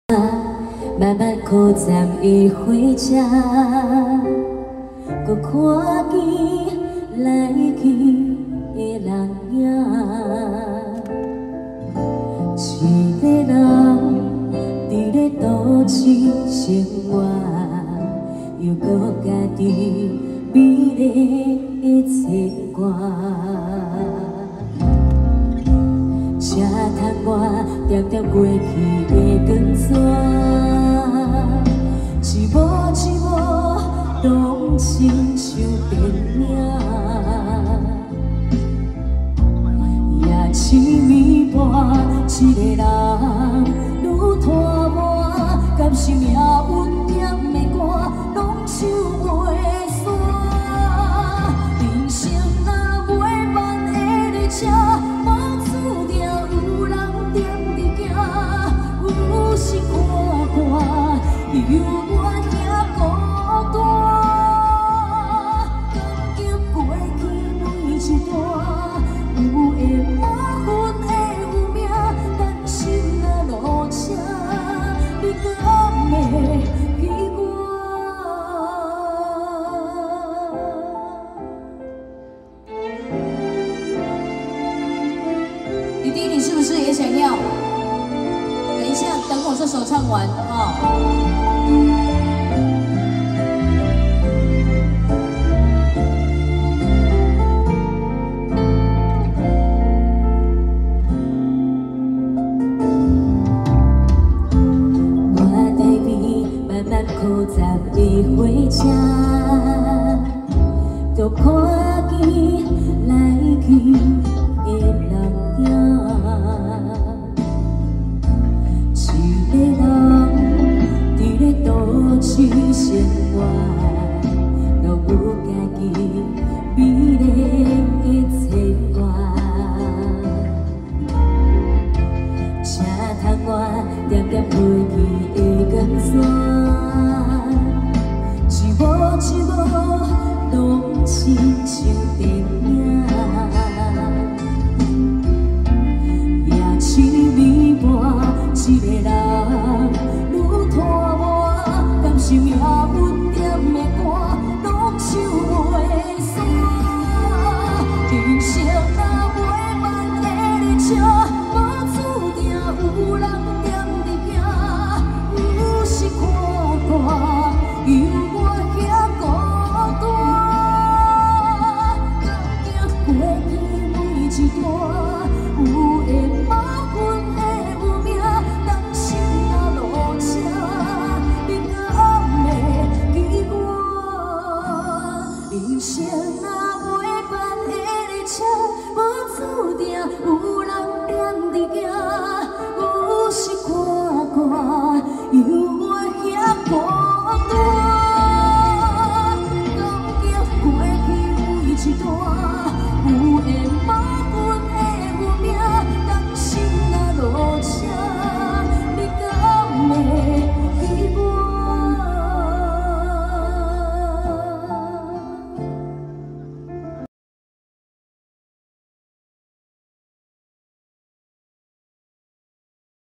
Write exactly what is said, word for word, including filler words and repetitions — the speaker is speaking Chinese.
慢慢靠站的火车，搁看见来去的人影。一个人伫咧都市生活，又搁家己美丽的牵挂。 车窗外点点过去的光线，一幕一幕拢亲像电影。夜深暝半，一个人愈拖磨，敢是命运点的歌，拢唱袂煞。人生若袂慢的列车。 是看寒，犹我遐孤单。感激过去每一段，有缘满分的有命，但心若落车，你敢会记我？弟弟，你是不是也想要？ 等一下，等我这首唱完啊！我台边慢慢靠站的火车，就看见来去的人影。 去生活，都有家己美丽的牵挂。车窗外点点飞去的光线，一幕一幕拢亲像电影。夜深暝半，一个人愈拖磨。 是命运点的歌，拢唱袂煞。人生若袂慢的列车，无注定有人踮伫行。有时看大，犹我遐孤单。感激过去每一段，有缘满分的有命，但心若落车。 人生若袂慢的列车，无注定有。